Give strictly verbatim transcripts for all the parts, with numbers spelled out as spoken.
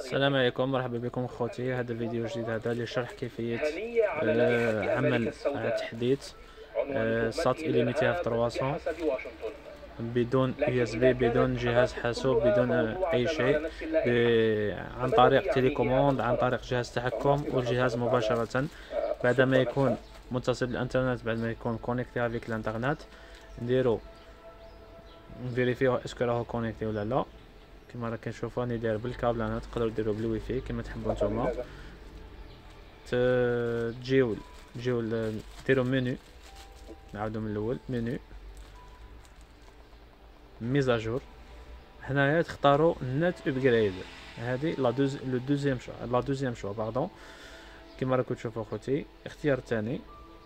السلام عليكم، مرحبا بكم خوتي. هذا فيديو جديد هذا لشرح كيفية آه، عمل آه، تحديث آه، سات إليميتي في ثلاثمية بدون يو اس بي، بدون جهاز حاسوب، بدون آه، أي شيء، عن طريق تيليكوموند، عن طريق جهاز تحكم والجهاز مباشرة بعد ما يكون متصل بالإنترنت، بعد ما يكون كونيكتي افيك الإنترنت. نديرو نفيريفيو اسكو راهو كونيكتي ولا لا. كما راك كنشوفو راني داير بالكابل، انا تقدروا ديروا بالواي فاي كما تحبوا نتوما. تجيو تجيو ديروا منيو، نعاودو من الاول منيو ميزاجور. هنايا تختاروا نت ابجريد، هذه لا دوز لو دوزيام شو لا دوزيام شو باردون. كما راكم تشوفوا خوتي اختيار الثاني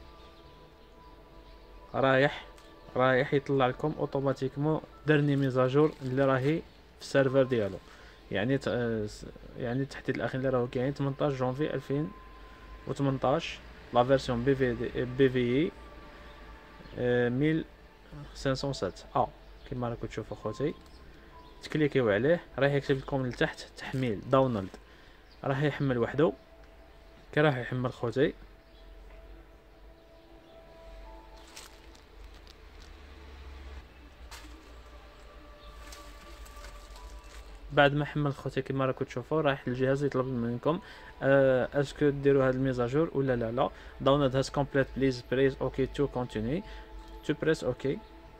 رايح رايح يطلع لكم اوتوماتيكمون درني ميزاجور اللي راهي في السيرفر ديالو، يعني ت... يعني التحديث الاخير اللي راهو كاين ثمنطاش جونفي ألفين وثمنطاش، لا فيرسيون بي في دي بي في اي ألف وخمسمية وسبعة ا. كما راكم تشوفوا خوتي تكليكيو عليه راح يكتب لكم لتحت تحميل داونلود، راح يحمل وحده. كي راح يحمل خوتي بعد ما حمل خوتي كما راكم تشوفوا راح الجهاز يطلب منكم آه اسكو ديروا هاد الميزاجور ولا لا لا. داونلود هاز كومبليت بليز بريس اوكي تو كونتيني تو بريس اوكي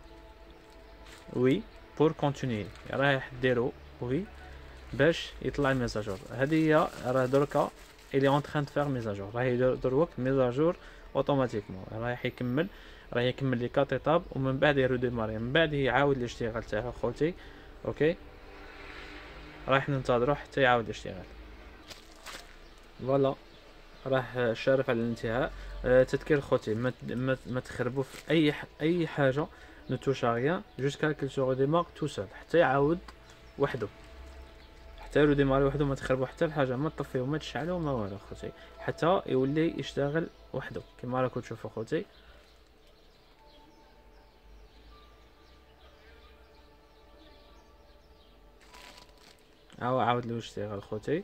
وي بور كونتيني، رايح ديروا وي باش يطلع الميزاجور. هذه هي راه دركا الي اون تران فير ميزاجور، راهي دروك ميزاجور اوتوماتيكمون، رايح يكمل راح يكمل لي كات ايطاب ومن بعد يروديماري، من بعد يعاود الاشتغال تاعو خوتي. اوكي راح ننتظروا حتى يعاود الاشتغال. فوالا راح شارف على الانتهاء. أه تذكير خوتي ما ما, ما تخربوا في اي ح... اي حاجه، نو توش ريان جوسكا كيل سو ريديمار تو سول، حتى يعاود وحده، حتى يروديماري وحده. ما تخربوا حتى الحاجه، ما تطفيو ما تشعلوا ما والو خوتي، حتى يولي يشتغل وحده كما راكم تشوفوا خوتي. هاو عاود له يشتغل خوتي.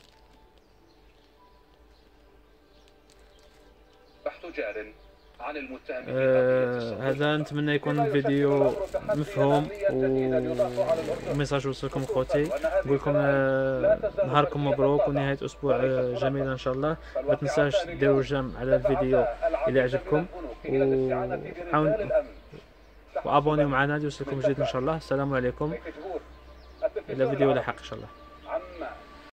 بحث جار عن المتهم آه هذا نتمنى يكون الفيديو مفهوم وميساج وصلكم خوتي. نقول لكم آه نهاركم مبروك ونهايه اسبوع آه جميل ان شاء الله. ما تنساش ديروا جيم على الفيديو الى عجبكم، وحاول وابونيو معنا ليوصلكم جديد ان شاء الله. السلام عليكم، الى فيديو لاحق ان شاء الله.